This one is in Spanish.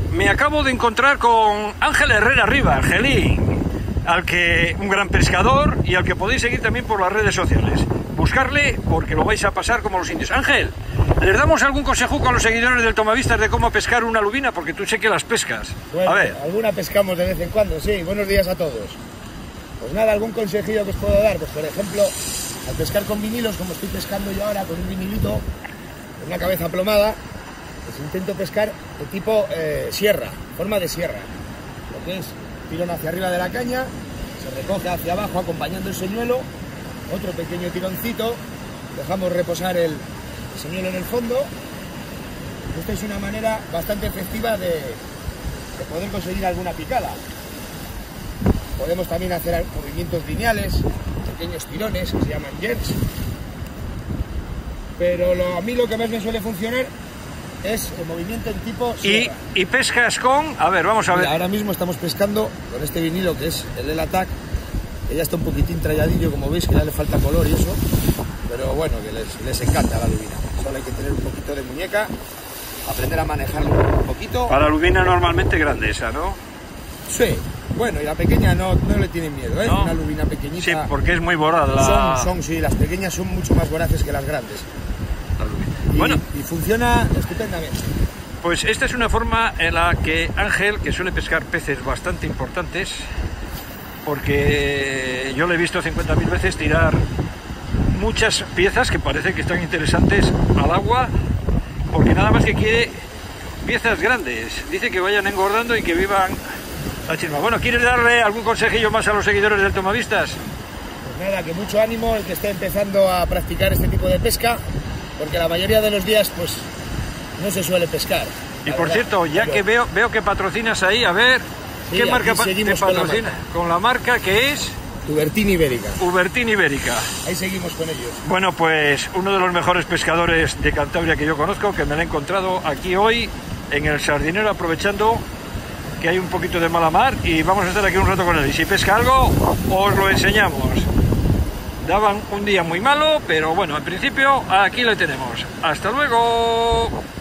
me acabo de encontrar con Ángel Herrera Riva, Angelín, un gran pescador y al que podéis seguir también por las redes sociales. Buscarle porque lo vais a pasar como los indios. Ángel, ¿les damos algún consejo a los seguidores del Tomavistas de cómo pescar una lubina? Porque tú sé que las pescas. Bueno, a ver. alguna pescamos de vez en cuando, sí. Buenos días a todos. Pues nada, algún consejillo que os puedo dar. Pues por ejemplo, al pescar con vinilos, como estoy pescando yo ahora con un vinilito, con una cabeza plomada, pues intento pescar de tipo sierra, forma de sierra. Lo que es tirón hacia arriba de la caña, se recoge hacia abajo acompañando el señuelo, otro pequeño tironcito, dejamos reposar el señuelo en el fondo. Esta es una manera bastante efectiva de poder conseguir alguna picada. Podemos también hacer movimientos lineales, pequeños tirones que se llaman jets. Pero a mí lo que más me suele funcionar es el movimiento en tipo sierra. ¿Y pescas con? A ver, vamos a ver. Mira, ahora mismo estamos pescando con este vinilo que es el L-Attack, que ya está un poquitín tralladillo, como veis, que ya le falta color y eso, pero bueno, que les encanta la lubina. Solo hay que tener un poquito de muñeca, aprender a manejarlo un poquito. Para lubina normalmente grande esa, ¿no? Sí, bueno, y la pequeña no le tienen miedo, ¿eh? ¿No? Una lubina pequeñita. Sí, porque es muy voraz. Sí, las pequeñas son mucho más voraces que las grandes. Y funciona estupendamente. Pues esta es una forma en la que Ángel, que suele pescar peces bastante importantes, porque yo le he visto 50.000 veces tirar muchas piezas que parece que están interesantes al agua, porque nada más que quiere piezas grandes. Dice que vayan engordando y que vivan la chisma. Bueno, ¿quieres darle algún consejillo más a los seguidores del Tomavistas? Pues nada, que mucho ánimo el que esté empezando a practicar este tipo de pesca, porque la mayoría de los días pues no se suele pescar. Y por cierto, ya que veo que patrocinas ahí, a ver, sí, ¿qué marca te patrocina? Con la marca que es Ubertin Ibérica. Ubertin Ibérica. Ahí seguimos con ellos. Bueno, pues uno de los mejores pescadores de Cantabria que yo conozco, que me lo he encontrado aquí hoy en el Sardinero, aprovechando que hay un poquito de mala mar y vamos a estar aquí un rato con él. Y si pesca algo, os lo enseñamos. Daban un día muy malo, pero bueno, en principio aquí lo tenemos. ¡Hasta luego!